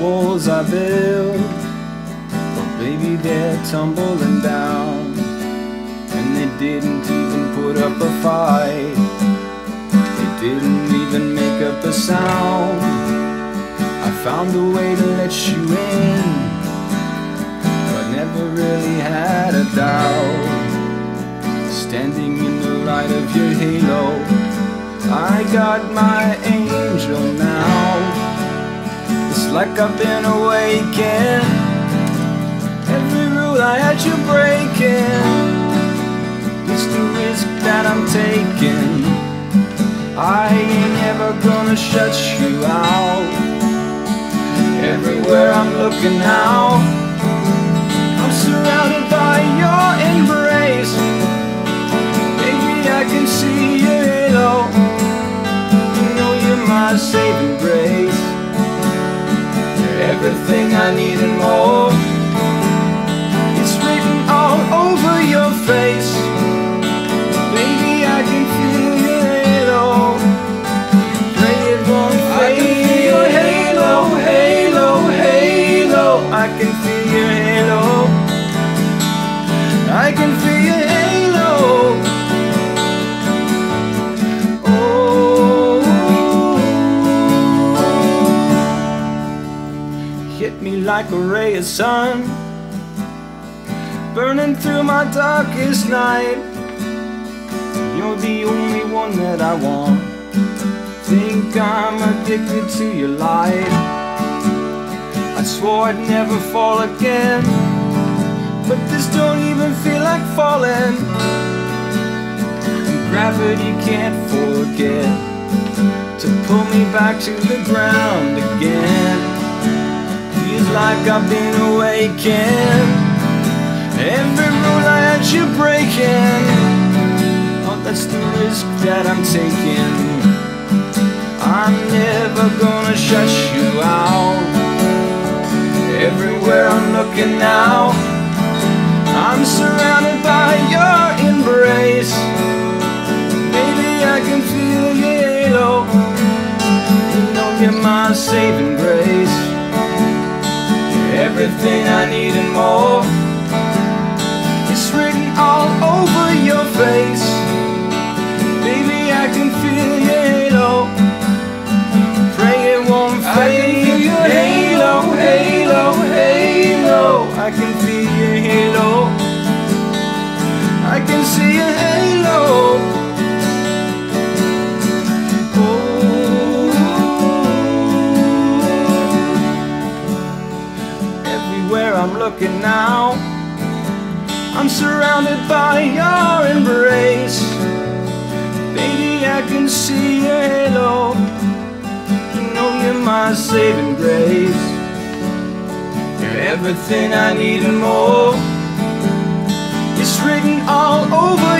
walls I built, but baby, they're tumbling down. And they didn't even put up a fight, they didn't even make up a sound. I found a way to let you in, but never really had a doubt. Standing in the light of your halo, I got my angel now. It's like I've been awakened, every rule I had you breaking. It's the risk that I'm taking, I ain't ever gonna shut you out. Everywhere I'm looking now, I'm surrounded by your embrace. Baby, I can see your halo, you know you're my saving grace. You're everything I need and more, it's written all over your face. Baby, I can feel your halo, pray it won't fade. I can feel your halo, halo, halo. I can feel your halo, I can feel your halo. Oh, hit me like a ray of sun, burning through my darkest night. You're the only one that I want, think I'm addicted to your light. I swore I'd never fall again, but this don't even feel like falling. Gravity can't forget to pull me back to the ground again. Feels like I've been awakened, every rule I had you breaking. Oh, that's the risk that I'm taking, I'm never gonna shut you out. Everywhere I'm looking now, I'm surrounded by your embrace. Baby, I can feel your halo, you know you're my saving grace. You're everything I need and more, it's written all over your face. Baby, I can feel your halo, pray it won't fade. I can feel your halo, halo, halo. I can feel your halo, I can see your halo. Oh, everywhere I'm looking now, I'm surrounded by your embrace. Baby, I can see your halo, you know you're my saving grace. You're everything I need and more, it's written all over